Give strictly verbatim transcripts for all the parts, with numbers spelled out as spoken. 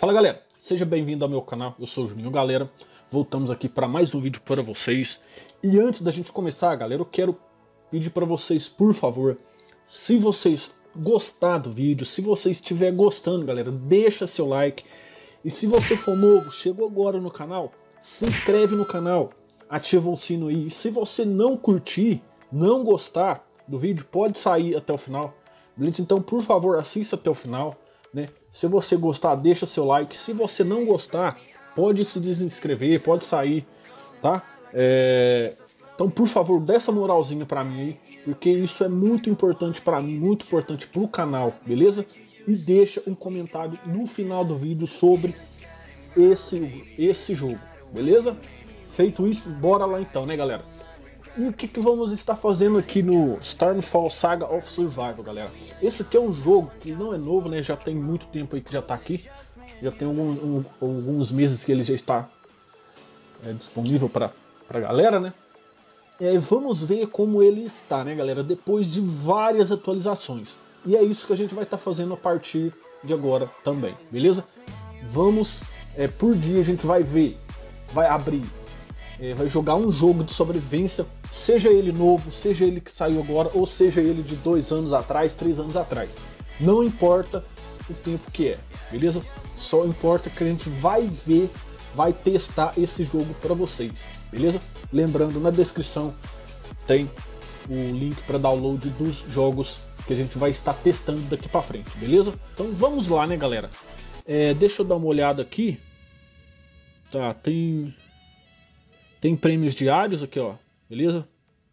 Fala galera, seja bem-vindo ao meu canal, eu sou o Juninho galera, voltamos aqui para mais um vídeo para vocês. E antes da gente começar galera, eu quero pedir para vocês, por favor, se vocês gostar do vídeo, se você estiver gostando galera, deixa seu like. E se você for novo, chegou agora no canal, se inscreve no canal, ativa o sino aí. E se você não curtir, não gostar do vídeo, pode sair até o final, beleza? Então por favor assista até o final. Né? Se você gostar, deixa seu like. Se você não gostar, pode se desinscrever, pode sair, tá? É... Então, por favor, dê essa moralzinha pra mim aí, porque isso é muito importante pra mim, muito importante pro canal, beleza? E deixa um comentário no final do vídeo sobre esse, esse jogo, beleza? Feito isso, bora lá então, né, galera? E o que, que vamos estar fazendo aqui no Starfall Saga of Survival, galera? Esse aqui é um jogo que não é novo, né? Já tem muito tempo aí que já está aqui. Já tem algum, um, alguns meses que ele já está é, disponível para a galera, né? E vamos ver como ele está, né, galera? Depois de várias atualizações. E é isso que a gente vai estar fazendo a partir de agora também, beleza? Vamos, é, por dia a gente vai ver, vai abrir, é, vai jogar um jogo de sobrevivência. Seja ele novo, seja ele que saiu agora, ou seja ele de dois anos atrás, três anos atrás. Não importa o tempo que é, beleza? Só importa que a gente vai ver, vai testar esse jogo para vocês, beleza? Lembrando, na descrição tem o link para download dos jogos que a gente vai estar testando daqui para frente, beleza? Então vamos lá, né, galera? É, deixa eu dar uma olhada aqui. Tá, tem... Tem prêmios diários aqui, ó. Beleza?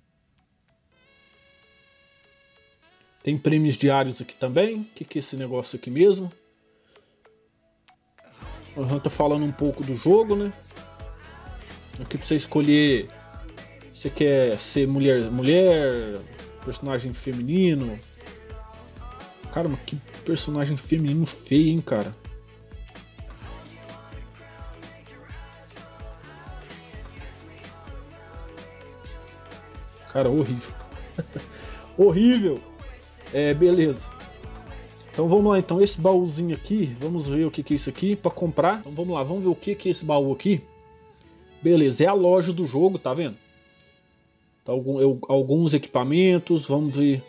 Tem prêmios diários aqui também. O que, que é esse negócio aqui mesmo? Uhum, tá falando um pouco do jogo, né? Aqui pra você escolher. Você quer ser mulher, mulher, personagem feminino. Cara, mas que personagem feminino feio, hein, cara? Cara, horrível. Horrível. É, beleza. Então vamos lá, então. Esse baúzinho aqui, vamos ver o que, que é isso aqui para comprar. Então vamos lá, vamos ver o que, que é esse baú aqui. Beleza, é a loja do jogo, tá vendo? Tá algum, eu, alguns equipamentos, vamos ver.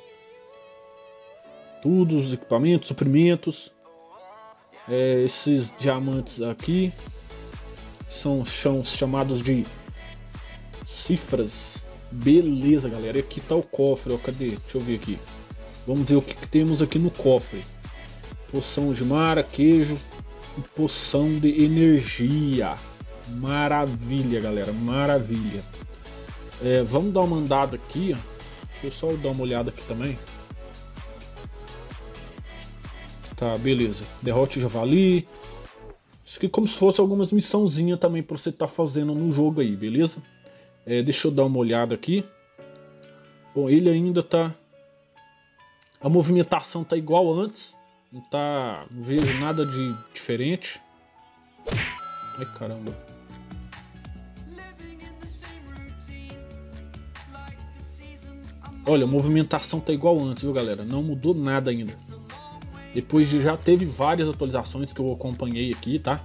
Tudo, os equipamentos, suprimentos. É, esses diamantes aqui são, são chamados de cifras. Beleza, galera. E aqui tá o cofre, ó. Cadê? Deixa eu ver aqui. Vamos ver o que, que temos aqui no cofre. Poção de mara, queijo e poção de energia. Maravilha, galera. Maravilha. É, vamos dar uma andada aqui, ó. Deixa eu só dar uma olhada aqui também. Tá, beleza. Derrote o javali. Isso aqui é como se fosse algumas missãozinhas também pra você estar tá fazendo no jogo aí, beleza? É, deixa eu dar uma olhada aqui. Bom, ele ainda tá... A movimentação tá igual antes. Não tá... Não vejo nada de diferente. Ai, caramba. Olha, a movimentação tá igual antes, viu, galera? Não mudou nada ainda. Depois de já teve várias atualizações que eu acompanhei aqui, tá?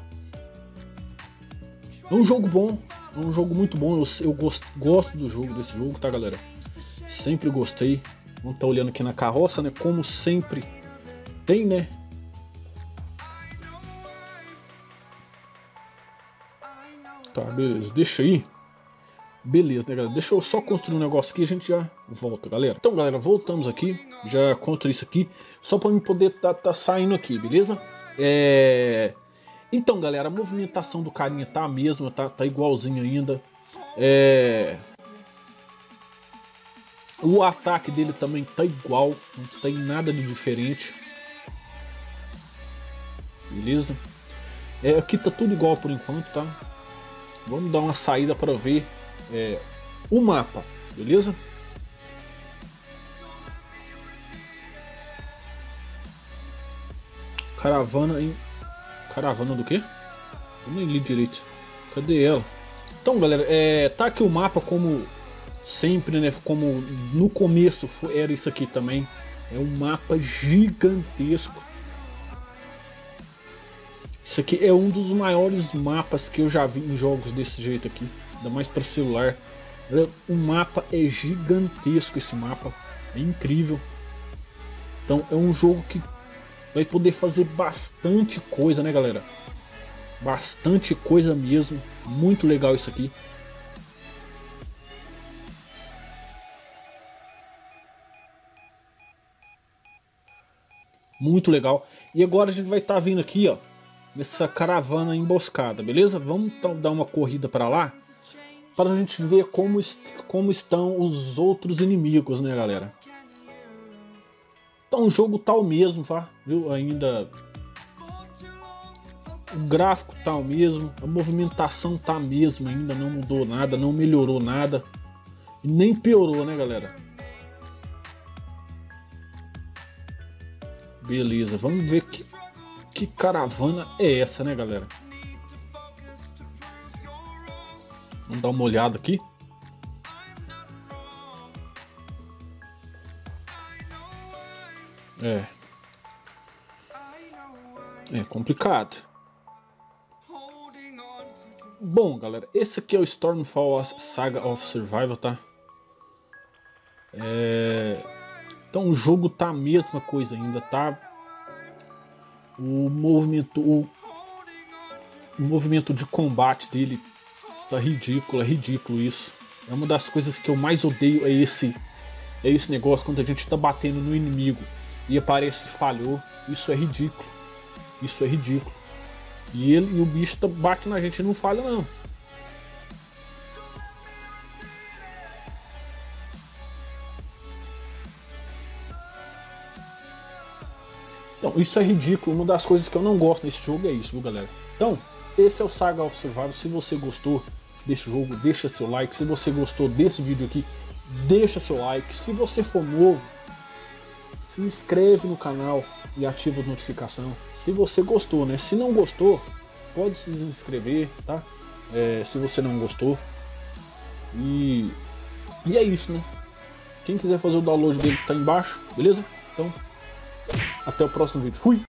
É um jogo bom. É um jogo muito bom, eu, eu gosto, gosto do jogo, desse jogo, tá, galera? Sempre gostei. Vamos estar olhando aqui na carroça, né? Como sempre tem, né? Tá, beleza. Deixa aí. Beleza, né, galera? Deixa eu só construir um negócio aqui e a gente já volta, galera. Então, galera, voltamos aqui. Já construí isso aqui. Só pra eu poder tá, tá saindo aqui, beleza? É... Então, galera, a movimentação do carinha tá a mesma, tá, tá igualzinho ainda. É... O ataque dele também tá igual, não tem nada de diferente. Beleza? É, aqui tá tudo igual por enquanto, tá? Vamos dar uma saída para ver é, o mapa, beleza? Caravana em... Caravana do quê? Eu nem li direito. Cadê ela? Então, galera, é, tá aqui o mapa como sempre, né? Como no começo era isso aqui também. É um mapa gigantesco. Isso aqui é um dos maiores mapas que eu já vi em jogos desse jeito aqui, ainda mais para celular. O mapa é gigantesco, esse mapa é incrível. Então é um jogo que vai poder fazer bastante coisa, né, galera? Bastante coisa mesmo, muito legal isso aqui. Muito legal. E agora a gente vai estar tá vindo aqui, ó, nessa caravana emboscada, beleza? Vamos então dar uma corrida para lá, para a gente ver como, est como estão os outros inimigos, né, galera? Então o jogo tá o mesmo, tá? Viu? Ainda o gráfico tá o mesmo, a movimentação tá a mesma, ainda não mudou nada, não melhorou nada e nem piorou, né, galera? Beleza, vamos ver que, que caravana é essa, né, galera? Vamos dar uma olhada aqui. É. É complicado. Bom, galera, esse aqui é o Stormfall Saga of Survival, tá? É... Então o jogo tá a mesma coisa ainda, tá? O movimento, o, o movimento de combate dele tá ridículo, é ridículo isso. É uma das coisas que eu mais odeio, é esse, é esse negócio quando a gente tá batendo no inimigo e aparece falhou. Isso é ridículo, isso é ridículo. E ele e o bicho tá, bate na gente e não falha não. Então, isso é ridículo. Uma das coisas que eu não gosto nesse jogo é isso, viu, galera? Então, esse é o Saga of Survival. Se você gostou desse jogo, deixa seu like. Se você gostou desse vídeo aqui, deixa seu like. Se você for novo, se inscreve no canal e ativa a notificação. Se você gostou, né? Se não gostou, pode se desinscrever, tá? É, se você não gostou. E, e é isso, né? Quem quiser fazer o download dele tá embaixo, beleza? Então, até o próximo vídeo. Fui!